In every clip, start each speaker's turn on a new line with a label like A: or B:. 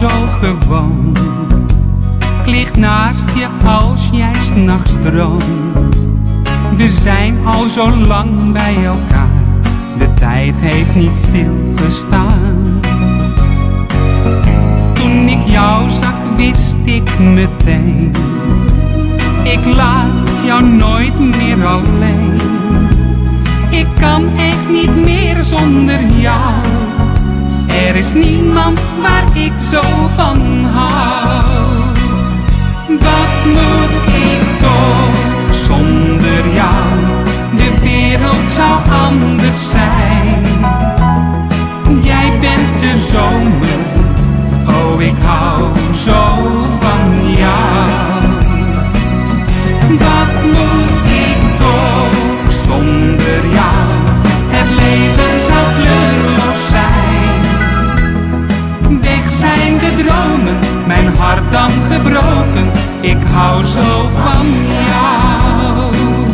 A: zo gewoon. Ik lig naast je als jij 's nachts droomt. We zijn al zo lang bij elkaar, de tijd heeft niet stilgestaan. Toen ik jou zag wist ik meteen, ik laat jou nooit meer alleen. Ik kan echt niet meer zonder jou. Er is niemand waar ik zo van hou. Wat moet ik toch zonder jou? De wereld zou anders zijn. Jij bent de zomer, oh ik hou zo van jou. Wat moet ik toch zonder jou? Het leven zou kleurloos zijn. Weg zijn de dromen, mijn hart dan gebroken. Ik hou zo van jou.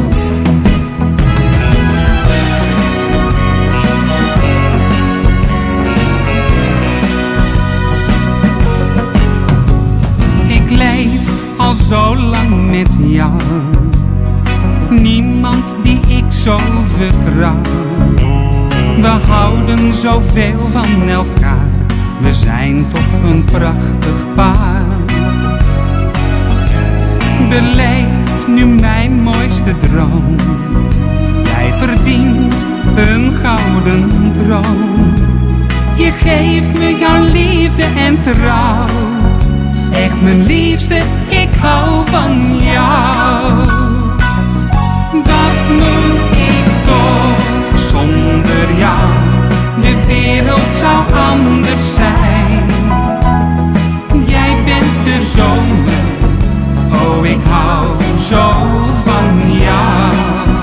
A: Ik leef al zo lang met jou. Niemand die ik zo vertrouw. We houden zoveel van elkaar. We zijn toch een prachtig paar. Beleef nu mijn mooiste droom. Jij verdient een gouden troon. Je geeft me jouw liefde en trouw. Echt mijn liefste, ik hou van jou. Wat moet ik toch zonder jou? De wereld zou anders zijn. Jij bent de zomer, oh ik hou zo van jou.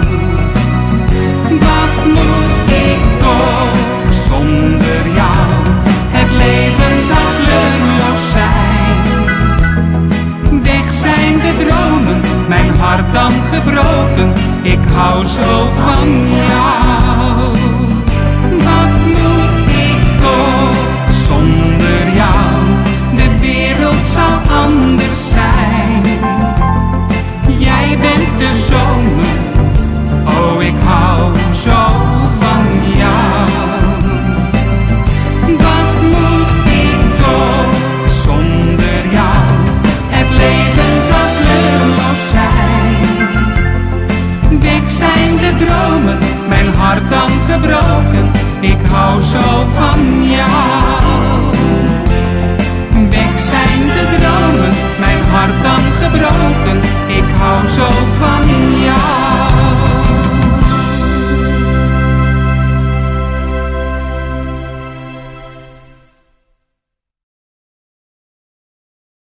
A: Wat moet ik toch zonder jou? Het leven zou kleurloos zijn. Weg zijn de dromen, mijn hart dan gebroken. Ik hou zo van jou. Wat moet ik toch zonder jou? De wereld zou anders zijn. Jij bent de zomer, oh ik hou zo van jou. Wat moet ik toch zonder jou? Het leven zou kleurloos zijn. Weg zijn de dromen, mijn hart dan gebroken. Ik hou zo van jou.